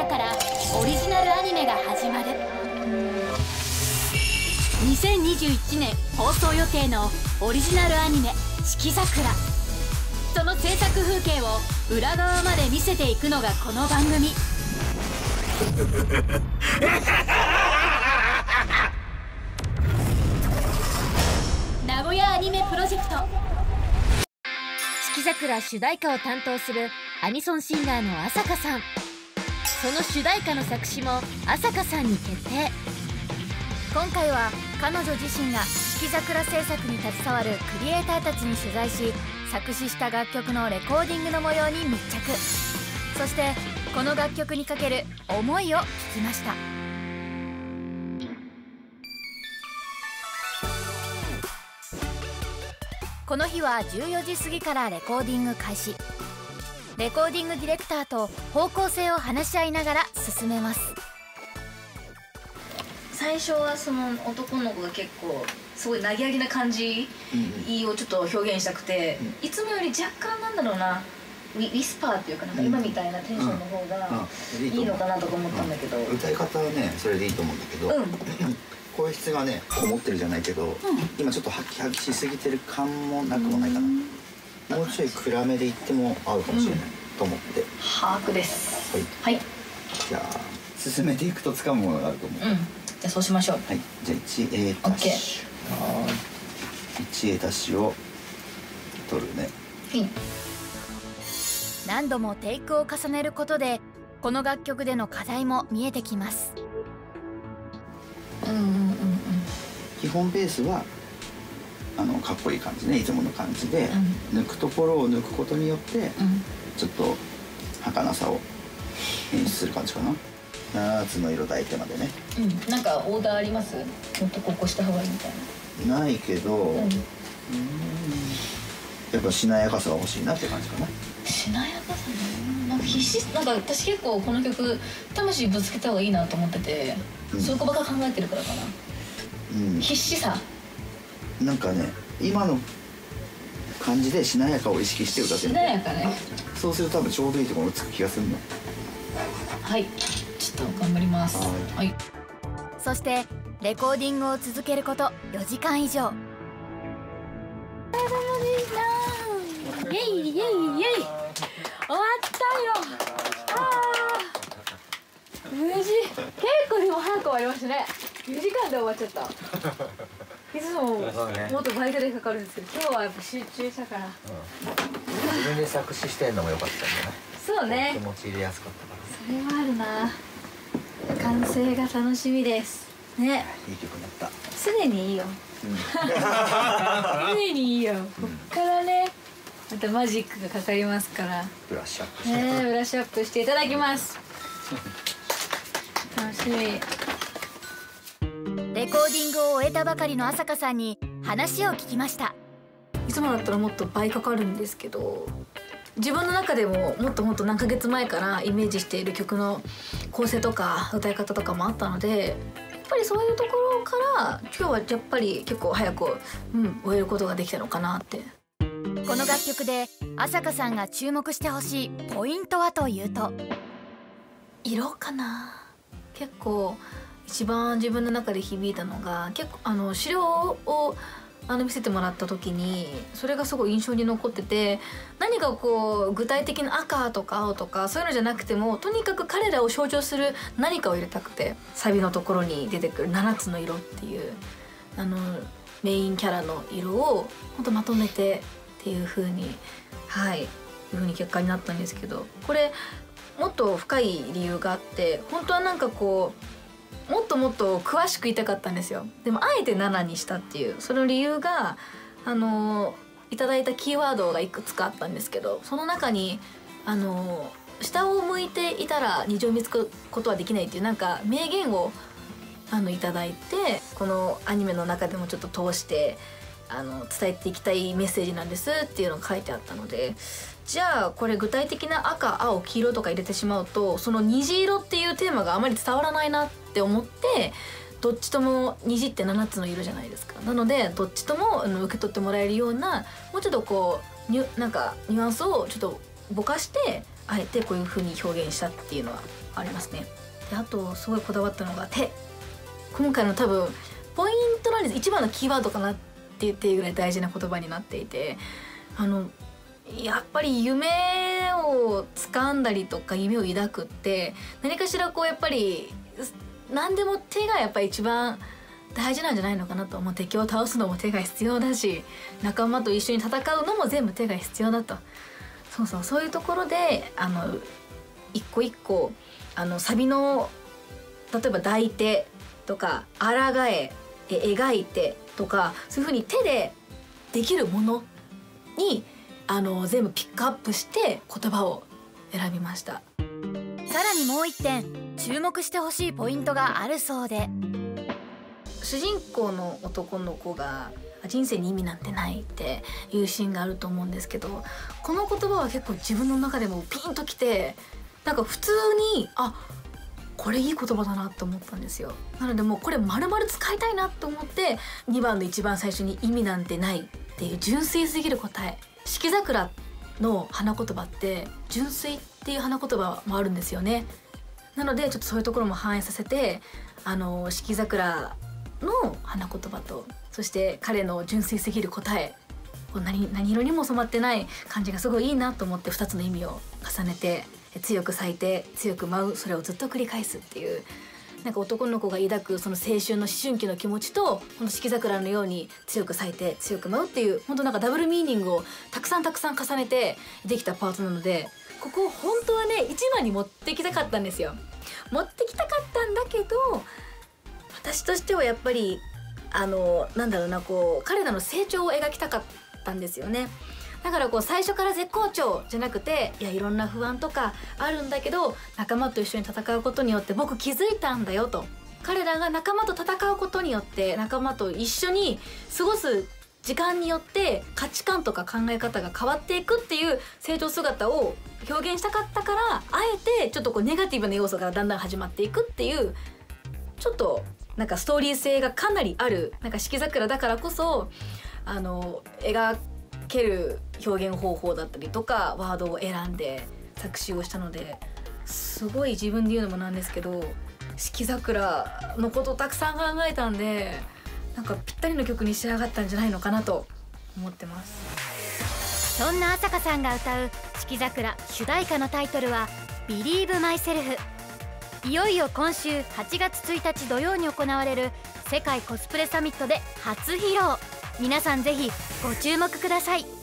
今からオリジナルアニメが始まる。2021年放送予定のオリジナルアニメ「四季桜」。その制作風景を裏側まで見せていくのがこの番組。名古屋アニメプロジェクト。四季桜主題歌を担当するアニソンシンガーの朝香さん。その主題歌の作詞も朝香さんに決定。今回は彼女自身が四季桜制作に携わるクリエイターたちに取材し、作詞した楽曲のレコーディングの模様に密着。そしてこの楽曲にかける思いを聞きました。この日は14時過ぎからレコーディング開始。レコーディングディレクターと方向性を話し合いながら進めます。 最初はその男の子が結構すごい投げ上げな感じをちょっと表現したくて、いつもより若干なんだろうな、ウィスパーっていうか、なんか今みたいなテンションの方がいいのかなとか思ったんだけど、 歌い方はねそれでいいと思うんだけど、声質がねこもってるじゃないけど、今ちょっとハキハキしすぎてる感もなくもないかな。もうちょい暗めでいっても合うかもしれないと思って把握です。 はい、じゃあ進めていくと掴むものがあると思う。じゃあそうしましょう。 はい、じゃあ 1A ダッシュ、1A ダッシュを取るね。 何度もテイクを重ねることでこの楽曲での課題も見えてきます。 基本ベースはかっこいい感じね、いつもの感じで、抜くところを抜くことによって、ちょっと儚さを演出する感じかな。夏の色抱いてまでね。 なんかオーダーあります？もっとここした方がいいみたいな。ないけど、やっぱしなやかさが欲しいなって感じかな。 しなやかさね。なんか必死、なんか私結構この曲魂ぶつけた方がいいなと思ってて、そこばっか考えてるからかな。必死さ。 なんかね、今の感じでしなやかを意識して歌ってる。 しなやかね。 そうすると多分ちょうどいいところつく気がするの。 はい、ちょっと頑張ります。はい。 そしてレコーディングを続けること4時間以上。イエイイエイイエイ、終わったよ。無事、結構でも早く終わりましたね。4時間で終わっちゃった。いつももっとバイトでかかるんですけど、今日はやっぱ集中したから。 自分で作詞してんのも良かったんじゃない？ そうね。 気持ち入れやすかったから。 それはあるな。完成が楽しみですね。 いい曲になった。 すでにいいよ。すでにいいよ。こっからね、またマジックがかかりますから。 ブラッシュアップして。 ブラッシュアップしていただきます。楽しみ。レコーディングを終えたばかりの朝香さんに話を聞きました。いつもだったらもっと倍かかるんですけど、自分の中でももっともっと何ヶ月前からイメージしている曲の構成とか歌い方とかもあったので、やっぱりそういうところから今日はやっぱり結構早く、終えることができたのかなって。この楽曲で朝香さんが注目してほしいポイントはというと、色かな。結構一番自分の中で響いたのが、結構資料を見せてもらった時にそれがすごい印象に残ってて、何かこう具体的な赤とか青とかそういうのじゃなくても、とにかく彼らを象徴する何かを入れたくて、サビのところに出てくる7つの色っていうメインキャラの色をほんとまとめてっていう風に、いう風に結果になったんですけど、これもっと深い理由があって、本当はなんかこうもっともっと詳しく言いたかったんですよ。でもあえて7にしたっていう、その理由がいただいたキーワードがいくつかあったんですけど、その中に下を向いていたら虹を見つくことはできないっていうなんか名言をいただいて、このアニメの中でもちょっと通して伝えていきたいメッセージなんですっていうのが書いてあったので、じゃあこれ具体的な赤青黄色とか入れてしまうと、その虹色っていうテーマがあまり伝わらないなって思って、どっちとも虹って7つの色じゃないですか。なのでどっちとも受け取ってもらえるような、もうちょっとこうなんかニュアンスをちょっとぼかしてあえてこういう風に表現したっていうのはありますね。であとすごいこだわったのが手。今回の多分ポイントなんです。一番のキーワードかなって言っていいぐらい大事な言葉になっていて、やっぱり夢を掴んだりとか夢を抱くって何かしらこうやっぱり何でも手がやっぱり一番大事なんじゃないのかなと思う。敵を倒すのも手が必要だし、仲間と一緒に戦うのも全部手が必要だと。そういうところで一個一個サビの例えば抱いてとか抗え描いてとかそういう風に手でできるものに全部ピックアップして言葉を選びました。 さらにもう一点注目してほしいポイントがあるそうで、 主人公の男の子が人生に意味なんてないっていうシーンがあると思うんですけど、この言葉は結構自分の中でもピンときて、なんか普通にこれいい言葉だなと思ったんですよ。なのでもうこれ丸々使いたいなと思って2番の一番最初に意味なんてないっていう純粋すぎる答え。四季桜の花言葉って純粋っていう花言葉もあるんですよね。なのでちょっとそういうところも反映させて四季桜の花言葉とそして彼の純粋すぎる答え、何色にも染まってない感じがすごいいいなと思って2つの意味を重ねて、強く咲いて強く舞う、それをずっと繰り返すっていう、なんか男の子が抱くその青春の思春期の気持ちとこの四季桜のように強く咲いて強く舞うっていう、本当なんかダブルミーニングをたくさん重ねてできたパートなので、ここ本当はね1番に持ってきたかったんですよ。持ってきたかったんだけど、私としてはやっぱりなんだろうな、こう彼らの成長を描きたかったんですよね。だからこう最初から絶好調じゃなくて、いろんな不安とかあるんだけど仲間と一緒に戦うことによって僕気づいたんだよと。彼らが仲間と戦うことによって仲間と一緒に過ごす時間によって価値観とか考え方が変わっていくっていう成長姿を表現したかったから、あえてちょっとこうネガティブな要素からだんだん始まっていくっていう、ちょっとなんかストーリー性がかなりある、なんか四季桜だからこそ描ける表現方法だったりとかワードを選んで作詞をしたので、すごい自分で言うのもなんですけど四季桜のことをたくさん考えたんで、なんかぴったりの曲に仕上がったんじゃないのかなと思ってます。 そんな朝香さんが歌う四季桜主題歌のタイトルは Believe Myself。 いよいよ今週8月1日土曜に行われる世界コスプレサミットで初披露。皆さんぜひご注目ください。